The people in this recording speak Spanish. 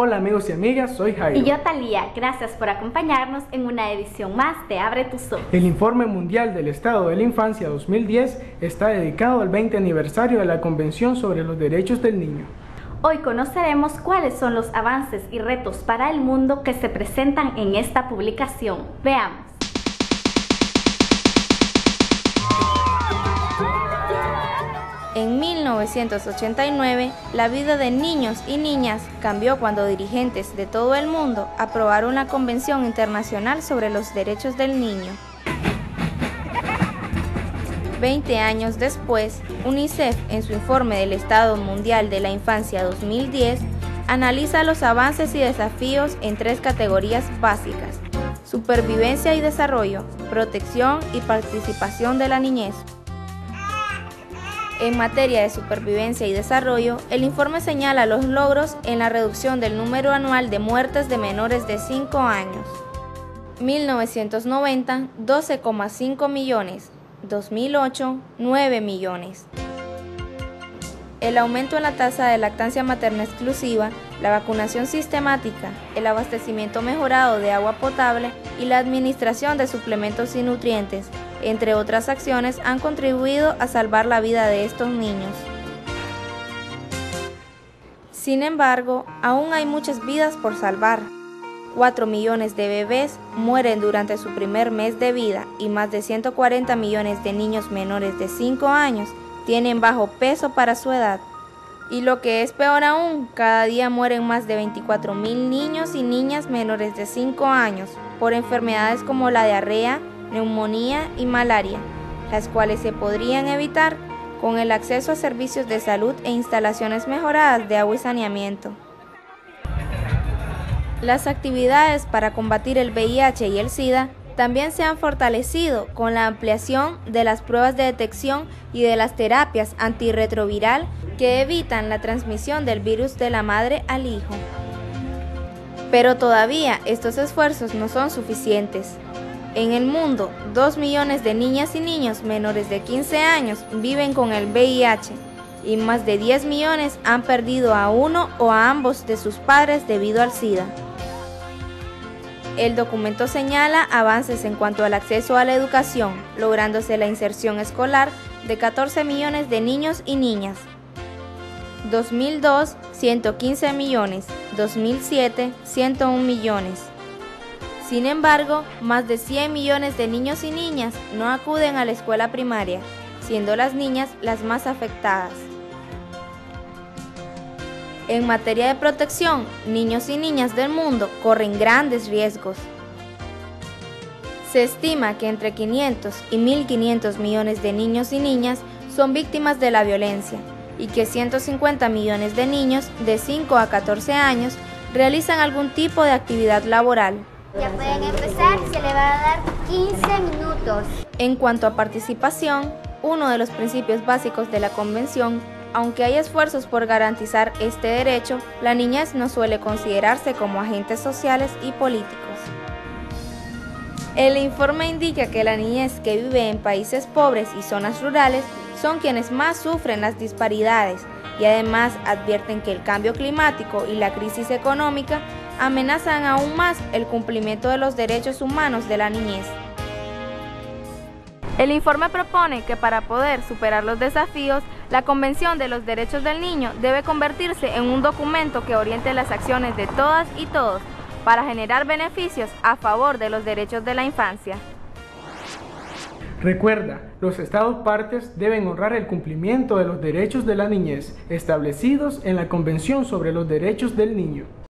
Hola amigos y amigas, soy Jairo. Y yo Talía, gracias por acompañarnos en una edición más de Abre tus ojos. El Informe Mundial del Estado de la Infancia 2010 está dedicado al 20 aniversario de la Convención sobre los Derechos del Niño. Hoy conoceremos cuáles son los avances y retos para el mundo que se presentan en esta publicación. Veamos. En 1989, la vida de niños y niñas cambió cuando dirigentes de todo el mundo aprobaron la Convención Internacional sobre los Derechos del Niño. 20 años después, UNICEF, en su informe del Estado Mundial de la Infancia 2010, analiza los avances y desafíos en 3 categorías básicas: supervivencia y desarrollo, protección y participación de la niñez. En materia de supervivencia y desarrollo, el informe señala los logros en la reducción del número anual de muertes de menores de 5 años. 1990, 12,5 millones. 2008, 9 millones. El aumento en la tasa de lactancia materna exclusiva, la vacunación sistemática, el abastecimiento mejorado de agua potable y la administración de suplementos y nutrientes, entre otras acciones, han contribuido a salvar la vida de estos niños. Sin embargo, aún hay muchas vidas por salvar. 4 millones de bebés mueren durante su primer mes de vida y más de 140 millones de niños menores de 5 años tienen bajo peso para su edad. Y lo que es peor aún, cada día mueren más de 24.000 niños y niñas menores de 5 años por enfermedades como la diarrea, neumonía y malaria, las cuales se podrían evitar con el acceso a servicios de salud e instalaciones mejoradas de agua y saneamiento. Las actividades para combatir el VIH y el SIDA también se han fortalecido con la ampliación de las pruebas de detección y de las terapias antirretroviral que evitan la transmisión del virus de la madre al hijo. Pero todavía estos esfuerzos no son suficientes. En el mundo, 2 millones de niñas y niños menores de 15 años viven con el VIH y más de 10 millones han perdido a uno o a ambos de sus padres debido al SIDA. El documento señala avances en cuanto al acceso a la educación, lográndose la inserción escolar de 14 millones de niños y niñas. 2002, 115 millones, 2007, 101 millones. Sin embargo, más de 100 millones de niños y niñas no acuden a la escuela primaria, siendo las niñas las más afectadas. En materia de protección, niños y niñas del mundo corren grandes riesgos. Se estima que entre 500 y 1.500 millones de niños y niñas son víctimas de la violencia y que 150 millones de niños de 5 a 14 años realizan algún tipo de actividad laboral. Ya pueden empezar, se le va a dar 15 minutos. En cuanto a participación, uno de los principios básicos de la Convención, aunque hay esfuerzos por garantizar este derecho, la niñez no suele considerarse como agentes sociales y políticos. El informe indica que la niñez que vive en países pobres y zonas rurales son quienes más sufren las disparidades y además advierten que el cambio climático y la crisis económica amenazan aún más el cumplimiento de los derechos humanos de la niñez. El informe propone que para poder superar los desafíos, la Convención de los Derechos del Niño debe convertirse en un documento que oriente las acciones de todas y todos para generar beneficios a favor de los derechos de la infancia. Recuerda, los Estados partes deben honrar el cumplimiento de los derechos de la niñez establecidos en la Convención sobre los Derechos del Niño.